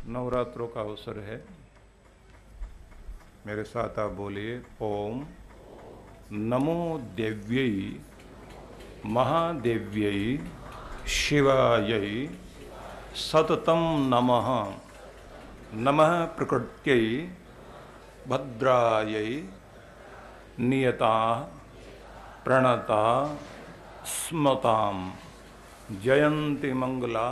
नवरात्रों का अवसर है। मेरे साथ आप बोलिए, ओम नमो देव्यै महादेव्यै शिवायै सततं नमः। नमः प्रकृत्यै भद्रायै नियता प्रणता स्मतां जयंती मंगला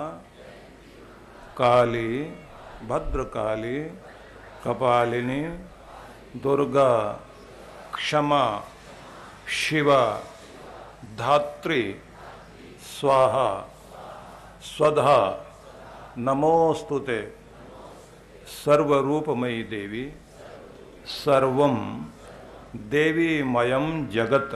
काली भद्रकाली कपालिनी दुर्गा क्षमा शिवा धात्री स्वाहा स्वधा नमोस्तुते। सर्वरूपमयी देवी सर्वं देवीमयं जगत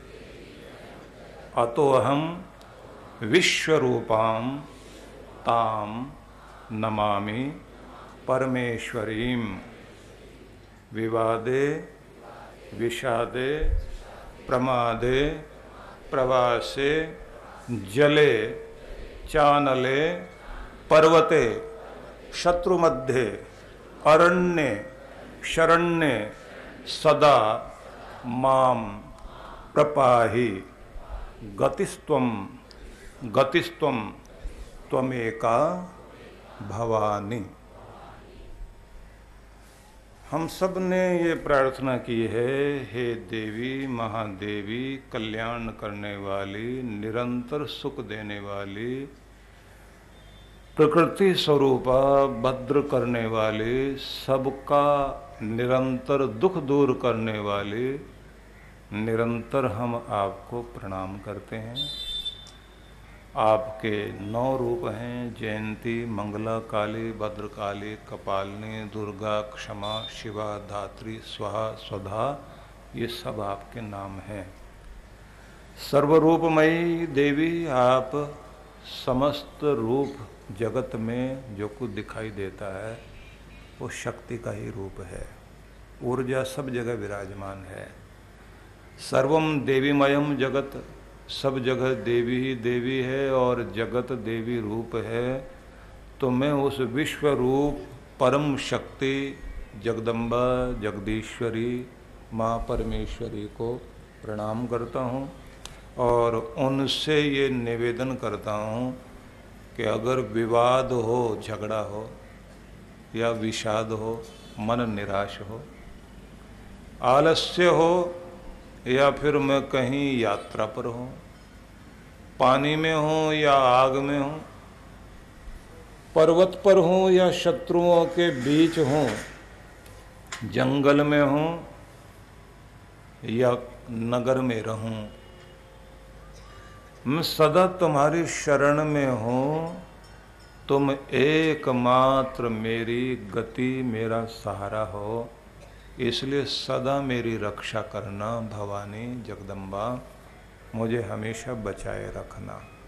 अतोऽहं विश्वरूपां तां नमामि परमेश्वरीं। विवादे विषादे प्रमादे प्रवासे जले चानले पर्वते शत्रुमध्ये अरण्ये शरण्ये सदा मां प्रपाहि। गतिस्त्वं त्वमेका भवानी। हम सब ने ये प्रार्थना की है, हे देवी महादेवी, कल्याण करने वाली, निरंतर सुख देने वाली, प्रकृति स्वरूपा, भद्र करने वाली, सबका निरंतर दुख दूर करने वाली, निरंतर हम आपको प्रणाम करते हैं। आपके 9 रूप हैं, जयंती मंगला काली भद्रकाली कपालिनी दुर्गा क्षमा शिवा धात्री स्वाहा स्वधा, ये सब आपके नाम हैं। सर्वरूपमयी देवी, आप समस्त रूप जगत में जो कुछ दिखाई देता है वो शक्ति का ही रूप है। ऊर्जा सब जगह विराजमान है। सर्वम देवीमयम जगत, सब जगह देवी ही देवी है और जगत देवी रूप है। तो मैं उस विश्व रूप परम शक्ति जगदम्बा जगदीश्वरी माँ परमेश्वरी को प्रणाम करता हूँ और उनसे ये निवेदन करता हूँ कि अगर विवाद हो, झगड़ा हो या विषाद हो, मन निराश हो, आलस्य हो या फिर मैं कहीं यात्रा पर हूँ, पानी में हूँ या आग में हूँ, पर्वत पर हूँ या शत्रुओं के बीच हूँ, जंगल में हूँ या नगर में रहूँ, मैं सदा तुम्हारी शरण में हूँ। तुम एकमात्र मेरी गति, मेरा सहारा हो, इसलिए सदा मेरी रक्षा करना भवानी जगदम्बा, मुझे हमेशा बचाए रखना।